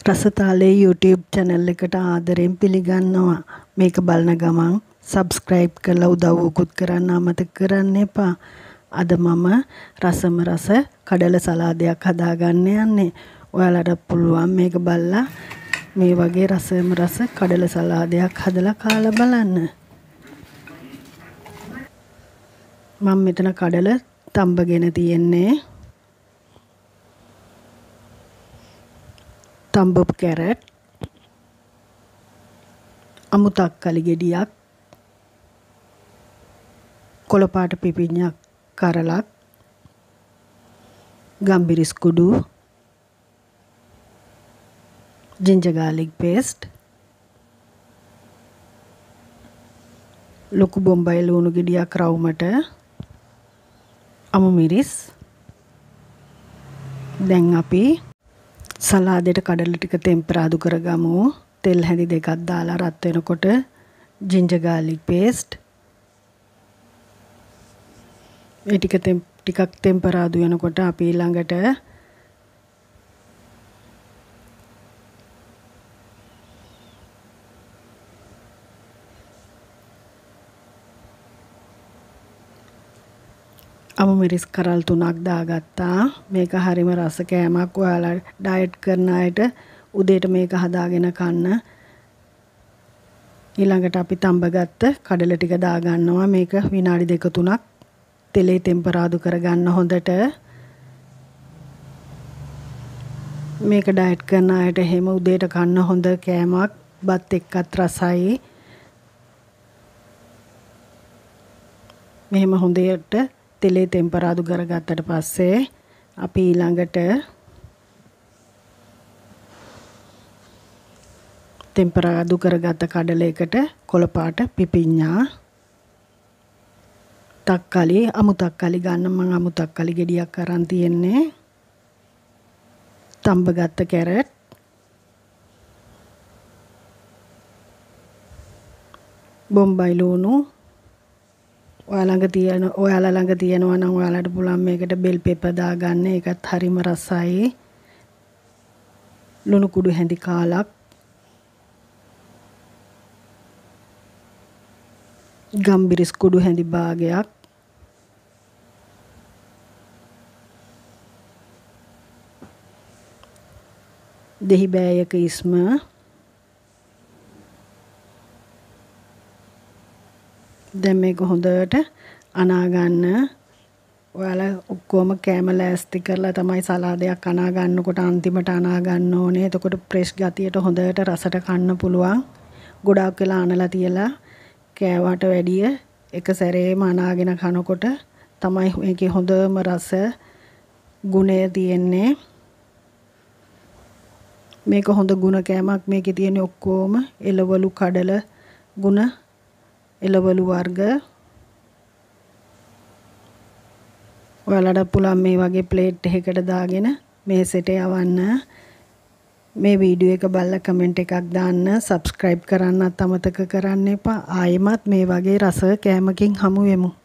රසතාලේ YouTube channel එකට ආදරෙන් පිළිගන්නවා. මේක බලන ගමන් subscribe කරලා උදව් උකුත් කරන්න අමතක කරන්න එපා. අද මම රසම රස කඩල සලාදයක් හදාගන්න යන්නේ. ඔයාලට පුළුවන් මේක බලලා මේ වගේ රසම රස කඩල සලාදයක් හදලා කාලා බලන්න. මම මෙතන කඩල තඹගෙන තියෙන්නේ. තඹපු කැරට්, අමු තක්කලි ගෙඩියක්, කොළපාට පිපිඤ්ඤක් කරලක්, ගම්බිරිස් කුඩු, ginger garlic paste, ලොකු බොම්බයි ලුණු ගෙඩියක් රවුමට, අමු මිරිස්. දැන් අපි සලාදෙට කඩල ටික ටෙම්පරාදු කරගමු. තෙල් හැඳි දෙකක් දාලා රත් වෙනකොට ginger garlic paste. ඒ ටිකක් ටෙම්පරාදු වෙනකොට අපි ළඟට අමු මිරිස් කරල් 3ක් දාගත්තා. මේක හරිම රස කෑමක්. ඔයාලා ඩයට් කරන අයට උදේට මේක හදාගෙන කන්න. ඊළඟට අපි තඹගත්ත කඩල ටික දා ගන්නවා. මේක විනාඩි 2-3ක් තෙලේ ටෙම්පරාදු කරගන්න හොඳට. මේක ඩයට් කරන අයට හැම උදේට කන්න හොඳ කෑමක්. බත් එක්කත් රසයි. මෙහෙම හොඳට තෙලේ ටෙම්පරාදු කරගත්තට පස්සේ අපි ඊළඟට ටෙම්පරාදු කරගත්ත කඩලයකට කොළපාට පිපිඤ්ඤා, තක්කලි, අමු තක්කලි ගන්න. මම අමු තක්කලි ගෙඩියක් අරන් තියෙන්නේ. තඹගත්ත කැරට්, බොම්බයි ලුණු. ඔයාලා ළඟ තියෙනවා නම් ඔයාලට පුළුවන් මේකට බෙල් පෙපර් දාගන්න. ඒකත් හරිම රසයි. ලුණු කුඩු හැඳි කාලක්, ගම්බිරිස් කුඩු හැඳි භාගයක්, දෙහි බෑයක ඉස්ම, දැන් මේක හොඳට අනා ගන්න. ඔයාලා ඔක්කොම කෑම ලෑස්ති කරලා තමයි සලාදයක් අනා ගන්නකොට අන්තිමට අනා ගන්න ඕනේ. එතකොට ෆ්‍රෙෂ් ගතියට හොඳට රසට කන්න පුළුවන්. ගොඩාක් වෙලා අනලා තියලා කෑවට වැඩිය එක සැරේම අනාගෙන කනකොට තමයි මේකේ හොඳම රස ගුණය තියෙන්නේ. මේක හොඳ ගුණ කෑමක්. මේකේ තියෙන ඔක්කොම එළවලු කඩල ගුණ, එළවලු වර්ග. ඔයාලට පුළුවන් මේ වගේ ප්ලේට් එකකට දාගෙන මේසෙට යවන්න. මේ වීඩියෝ එක බලලා කමෙන්ට් එකක් දාන්න. සබ්ස්ක්‍රයිබ් කරන්නත් අමතක කරන්න එපා. ආයෙමත් මේ වගේ රස කෑමකින් හමු වෙමු.